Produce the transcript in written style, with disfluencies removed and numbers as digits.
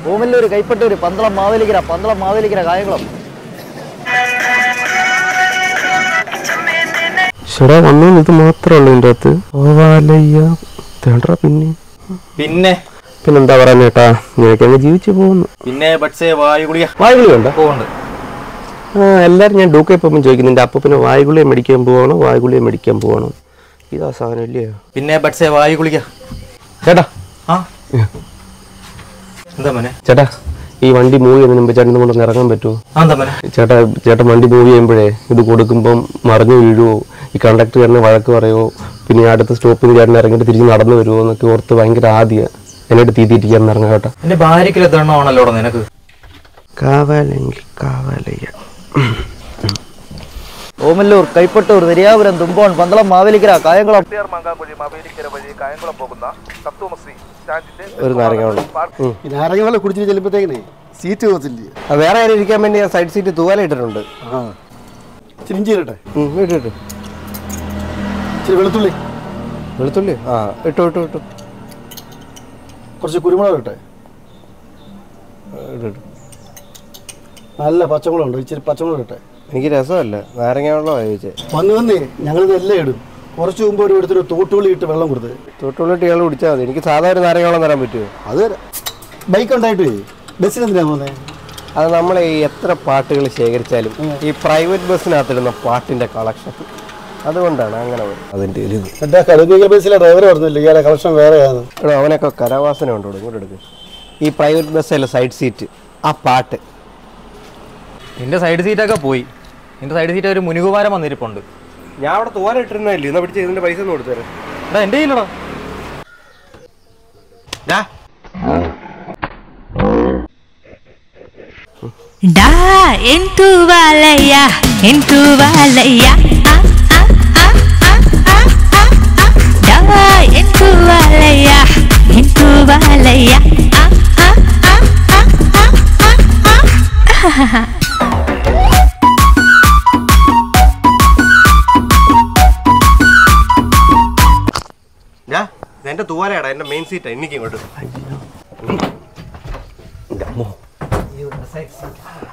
ഓമല്ലൂർ കൈപ്പട്ടൂർ പന്തളം മാവേലിക്കര കായംകുളം. ചേടാ വന്നു ഇത് മാത്രമേ ഉള്ളൂ ഇതിൻ്റെ അകത്ത്. ഓവാലയ്യ തേണ്ടാ പിന്നെന്താ പറയാൻ ചേട്ടാ, നിനക്കങ്ങ് ജീവിച്ചു പോകുന്നു. പിന്നെ വായുഗുളിക ഉണ്ടോ? എല്ലാവരും ഞാൻ ഡൂക്കെ പോകുമ്പോൾ ചോദിക്കും നിന്റെ അപ്പൂപ്പന് വായുഗുളിയെ മേടിക്കാൻ പോകണം. ഇതാ സാധനം ഇല്ലയോ? പിന്നെ വായുഗുളിക ചേട്ടാ ചേട്ടാ ഈ വണ്ടി മൂവ് ചെയ്യുന്നതിന് മുമ്പ് ചേട്ടൻ കൊണ്ടൊന്ന് ഇറങ്ങാൻ പറ്റുമോ? ചേട്ടൻ വണ്ടി മൂവ് ചെയ്യുമ്പോഴേ ഇത് കൊടുക്കുമ്പം മറിഞ്ഞു വീഴുവോ, ഈ കണ്ടക്ടർ ചേട്ടനെ വഴക്ക് പറയുമോ, പിന്നെ അടുത്ത സ്റ്റോപ്പിൽ ചേട്ടൻ ഇറങ്ങിയിട്ട് തിരിച്ച് നടന്നു വരുമോ എന്നൊക്കെ ഓർത്ത് ഭയങ്കര ആദ്യം എന്നിട്ട് തീറ്റിരിക്കാൻ ഇറങ്ങാം കേട്ടോ. എന്റെ ഭാര്യയ്ക്ക് എത്തണമാണല്ലോ നിനക്ക്. കാവാലെങ്കിൽ കാവാലയ്യ. ഓമല്ലൂർ കൈപ്പട്ടൂർ നെരിയാപുരം തുമ്പോൺ പന്തളം മാവേലിക്കര കായംകുളം. ഒരു നാരങ്ങ വെള്ളം കുടിച്ചിട്ട് ചെല്ലുമ്പോഴത്തേക്കിനെ സീറ്റ് പോകത്തില്ലേ? വേറെ ആരും ഇരിക്കാൻ വേണ്ടി ഞാൻ സൈഡ് സീറ്റ് തൂവാല ഇട്ടിട്ടുണ്ട്. ചിരിട്ടെ വെളുത്തുള്ളി ഇട്ടു കുറച്ച് കുരുമുളക് ഇട്ടെ. നല്ല പച്ചമുളകുണ്ട്, ഇച്ചിരി പച്ചമുളക് ഇട്ടെ. എനിക്ക് രസമല്ല, നാരങ്ങ വെള്ളമാണ് ചോദിച്ചത്. വന്നേ ഞങ്ങളിത് എല്ലാം ഇടും. കുറച്ച് മുമ്പ് ഒരു എടുത്തൊരു തോട്ടുള്ളി ഇട്ട് വെള്ളം കൊടുത്ത്. തോട്ടുള്ളി ഇട്ട് ഇയാൾ കുടിച്ചാൽ മതി. എനിക്ക് സാധാരണ നാരങ്ങ വെള്ളം തരാൻ പറ്റുമോ? അത് ബൈക്ക് ഉണ്ടായിട്ട് ബസ്സിന് എന്തിനാ പോകുന്നത്? അത് നമ്മൾ ഈ എത്ര പാട്ടുകൾ ശേഖരിച്ചാലും ഈ പ്രൈവറ്റ് ബസ്സിനകത്തിടുന്ന പാട്ടിൻ്റെ കളക്ഷൻ അതുകൊണ്ടാണ് അങ്ങനെ അതിൻ്റെ ഒരു ഇത്. എൻ്റെ കടുങ്ങിയ ബസ്സിലെ ഡ്രൈവർ പറഞ്ഞില്ല ഇയാളെ കളക്ഷൻ വേറെയാണ്. അവനൊക്കെ കരവാസന ഉണ്ടോ? ഇങ്ങോട്ട് എടുക്കും. ഈ പ്രൈവറ്റ് ബസ്സിലെ സൈഡ് സീറ്റ് ആ പാട്ട്. നിന്റെ സൈഡ് സീറ്റൊക്കെ പോയി. നിന്റെ സൈഡ് സീറ്റ് ഒരു മുനികുമാരൻ വന്നിരിപ്പുണ്ട്. ഞാൻ അവിടെ തോല ഇട്ടിരുന്നില്ലേ, എന്നാ പിടിച്ച് ഇതിന്റെ പൈസ ഒന്ന് കൊടുത്തേരാ. എടാ എന്റെ കയ്യിലടാ. ఎంతు వాలయ్యా എന്റെ തൂവാലയാടാ, എന്റെ മെയിൻ സീറ്റാ. എനിക്ക് ഇങ്ങോട്ട്